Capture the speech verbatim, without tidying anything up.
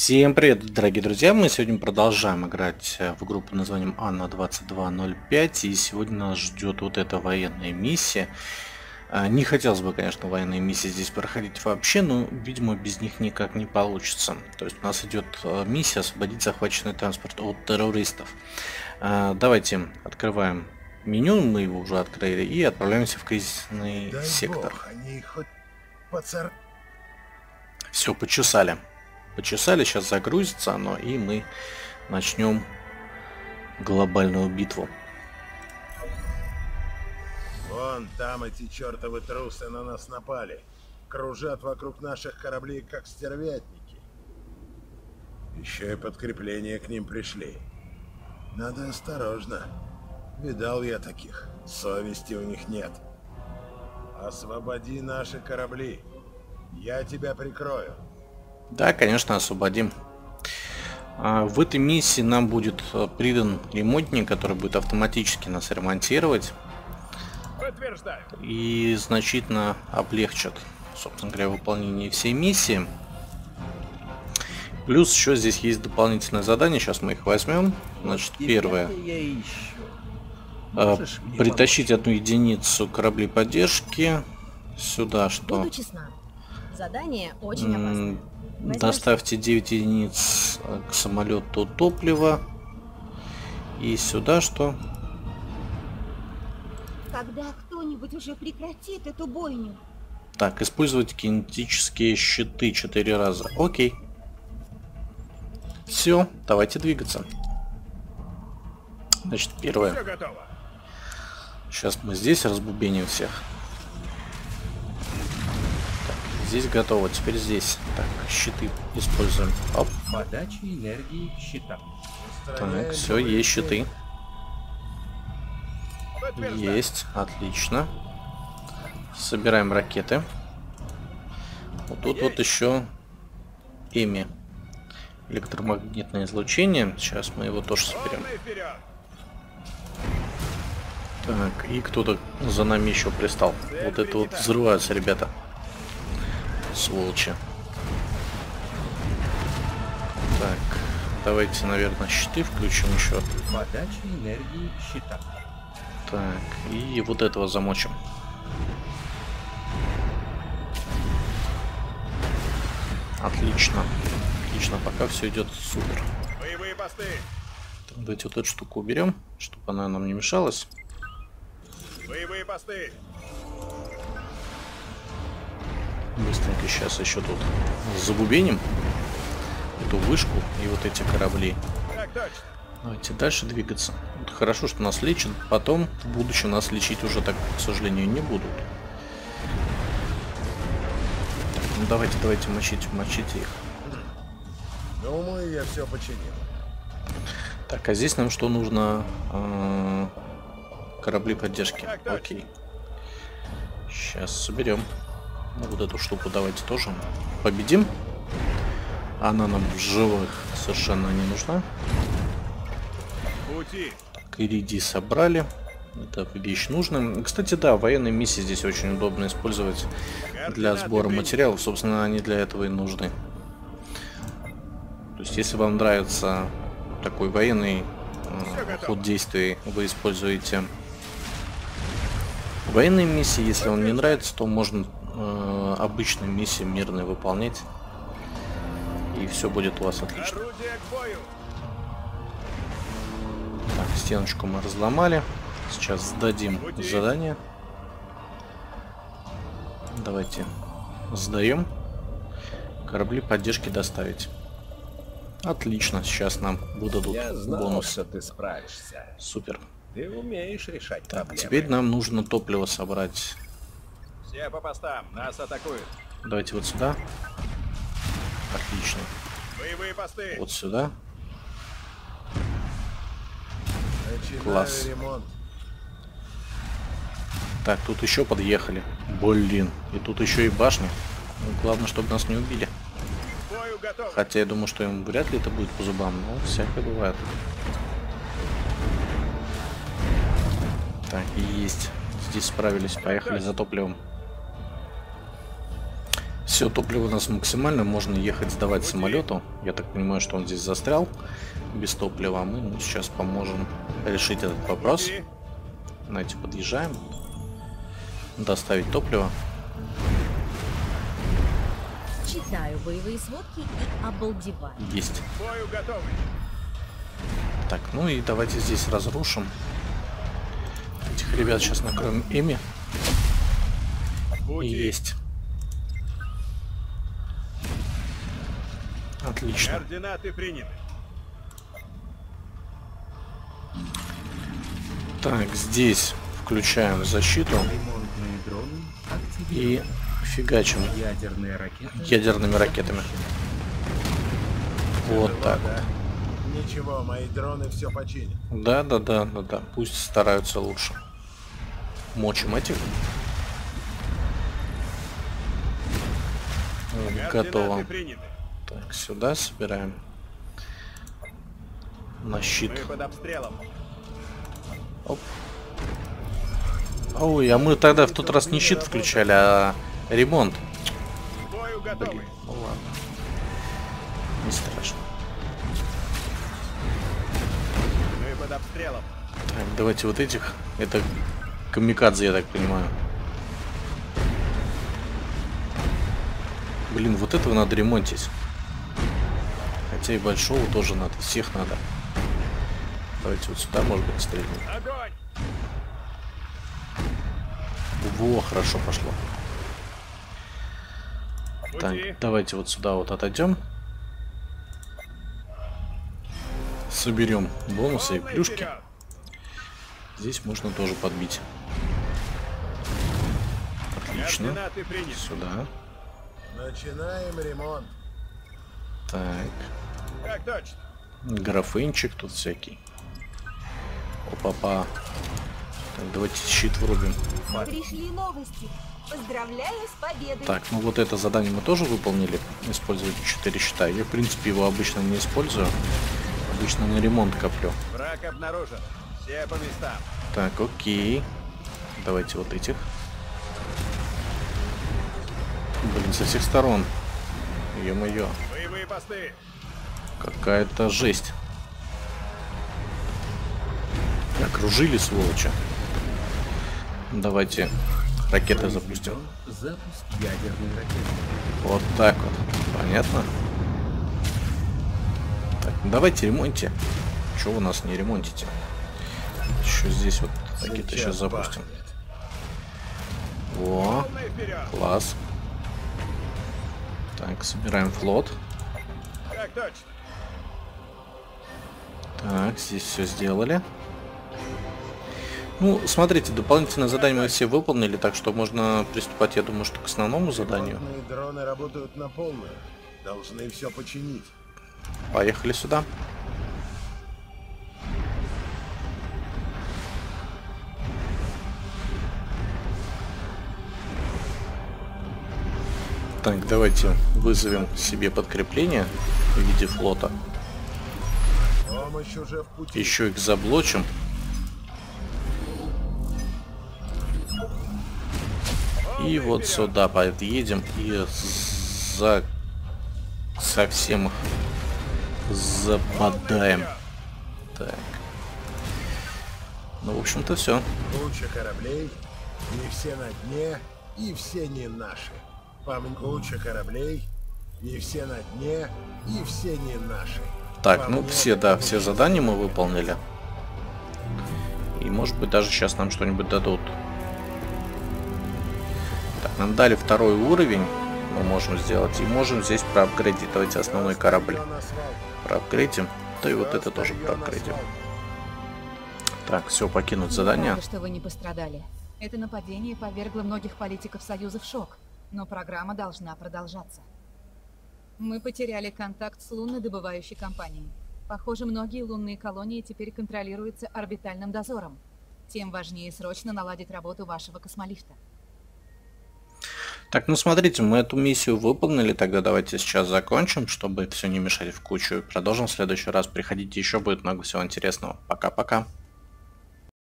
Всем привет, дорогие друзья! Мы сегодня продолжаем играть в игру под названием Анна двадцать два ноль пять, и сегодня нас ждет вот эта военная миссия. Не хотелось бы, конечно, военные миссии здесь проходить вообще, но, видимо, без них никак не получится. То есть у нас идет миссия освободить захваченный транспорт от террористов. Давайте открываем меню, мы его уже открыли, и отправляемся в кризисный Дай сектор. Бог, они хоть поцар... Все, почесали. Почесали, сейчас загрузится оно, и мы начнем глобальную битву. Вон там эти чертовы трусы на нас напали. Кружат вокруг наших кораблей, как стервятники. Еще и подкрепления к ним пришли. Надо осторожно. Видал я таких. Совести у них нет. Освободи наши корабли. Я тебя прикрою. Да, конечно, освободим. В этой миссии нам будет придан ремонтник, который будет автоматически нас ремонтировать. Подтверждаю. И значительно облегчит, собственно говоря, выполнение всей миссии. Плюс еще здесь есть дополнительное задание. Сейчас мы их возьмем. Значит, первое. Притащить одну единицу кораблей поддержки. Сюда что? Буду честна. Задание очень опасное. Доставьте девять единиц к самолету топлива. И сюда что? Когда кто-нибудь уже прекратит эту бойню. Так, использовать кинетические щиты четыре раза. Окей. Все, давайте двигаться. Значит, первое. Сейчас мы здесь разбубеним всех. Здесь готово, теперь здесь. Так, щиты используем. Оп. Подача энергии щитам. Так, все, есть щиты. Есть, отлично. Собираем ракеты. Вот тут вот еще Эми. Электромагнитное излучение. Сейчас мы его тоже соберем. Так, и кто-то за нами еще пристал. Вот это вот взрываются, ребята. Сволочи. Так, давайте, наверное, щиты включим еще. Подача энергии щитам. Так, и вот этого замочим. Отлично. Отлично, пока все идет супер. Боевые посты. Так, давайте вот эту штуку уберем, чтобы она нам не мешалась. Боевые посты. Быстренько сейчас еще тут забубеним эту вышку и вот эти корабли. Так точно. Давайте дальше двигаться. Вот хорошо, что нас лечат. Потом в будущем нас лечить уже так, к сожалению, не будут. Так, ну давайте, давайте мочите, мочите их. Думаю, я все починил. Так, а здесь нам что нужно? А, корабли поддержки. Окей. Сейчас соберем. Ну, вот эту штуку давайте тоже победим. Она нам в живых совершенно не нужна. Пути. Так, иридий собрали. Это вещь нужная. Кстати, да, военные миссии здесь очень удобно использовать для сбора материалов. Собственно, они для этого и нужны. То есть, если вам нравится такой военный э, ход действий, вы используете военные миссии. Если он не нравится, то можно э, обычные миссии мирные выполнять. И все будет у вас отлично. Так, стеночку мы разломали. Сейчас сдадим задание. Давайте сдаем. Корабли поддержки доставить. Отлично, сейчас нам выдадут Я знал, бонусы. что ты справишься. Супер. Ты умеешь решать Так, проблемы. теперь нам нужно топливо собрать. Все по постам, нас атакуют. Давайте вот сюда. Отлично. Боевые посты. Вот сюда. Начинаю Класс. ремонт. Так, тут еще подъехали. Блин. И тут еще и башня. Ну, главное, чтобы нас не убили. Бою готов. Хотя я думаю, что им вряд ли это будет по зубам, но всякое бывает. Так, есть. Здесь справились. Поехали за топливом. Все, топливо у нас максимально, можно ехать сдавать самолету. Я так понимаю, что он здесь застрял без топлива. Мы ему сейчас поможем решить этот вопрос. Знаете, подъезжаем. Доставить топливо. Читаю боевые сводки и обалдеваю. Есть. Бою готовы. Так, ну и давайте здесь разрушим. Этих ребят сейчас накроем ими. И есть. Отлично. Координаты приняты. Так, здесь включаем защиту Ремонтные дроны и активированы. фигачим Ядерные ракеты. ядерными ракетами. Вот так вот. Ничего, мои дроны все починят. Да, да, да, да, да. Пусть стараются лучше. Мочим этих. Готово. Координаты приняты. Так, сюда собираем. На щит. Мы под обстрелом. Оп. Ой, а мы тогда в тот раз не щит включали, а ремонт. Бою готовы. Блин, ну ладно. Не страшно. Мы под обстрелом. Так, давайте вот этих. Это камикадзе, я так понимаю. Блин, вот этого надо ремонтить. Хотя и большого тоже надо. Всех надо. Давайте вот сюда, может быть, стрельнем. Огонь! Во, хорошо пошло. Пути. Так, давайте вот сюда вот отойдем. Соберем бонусы и Полный плюшки. вперед. Здесь можно тоже подбить. Отлично. Координаты приняты. Сюда. Начинаем ремонт. Так. Так точно. Графинчик тут всякий. Опа-па. Так, давайте щит врубим. Пришли новости. Поздравляю с победой. Так, ну вот это задание мы тоже выполнили. Использовать четыре щита. Я, в принципе, его обычно не использую. Обычно на ремонт коплю. Враг обнаружен. Все по местам. Так, окей. Давайте вот этих. Блин, со всех сторон. Ё-моё. Боевые посты. Какая-то жесть. Окружили, сволочи. Давайте ракеты запустим. Запуск ядерной ракеты. Вот так вот. Понятно? Так, ну давайте ремонтите. Чего вы нас не ремонтите? Еще здесь вот ракеты сейчас запустим. пахнет. Во, Полный вперед. класс. Так, собираем флот. Так точно. Так, здесь все сделали. Ну, смотрите, дополнительное задание мы все выполнили, так что можно приступать, я думаю, что к основному заданию. Ремонтные дроны работают на полную. Должны все починить. Поехали сюда. Так, давайте вызовем себе подкрепление в виде флота. Помощь уже в пути. Еще их заблочим. И вот сюда подъедем и за совсем их западаем. Так. Ну, в общем-то, все. Куча кораблей, не все на дне, и все не наши. Пом- Куча кораблей, не все на дне, и все не наши. Так, По ну мне, все, да, все задания мы выполнили. И может быть даже сейчас нам что-нибудь дадут. Так, нам дали второй уровень. Мы можем сделать. И можем здесь проапгрейдить. Давайте основной корабль Старье на свалку. проапгрейдим. Да и вот Всё это тоже старье на проапгрейдим. свалку. Так, все, покинуть Я задание. рада, что вы не пострадали. Это нападение повергло многих политиков Союза в шок, но программа должна продолжаться. Мы потеряли контакт с лунно-добывающей компанией. Похоже, многие лунные колонии теперь контролируются орбитальным дозором. Тем важнее срочно наладить работу вашего космолифта. Так, ну смотрите, мы эту миссию выполнили. Тогда давайте сейчас закончим, чтобы все не мешать в кучу. И продолжим в следующий раз. Приходите, еще будет много всего интересного. Пока-пока.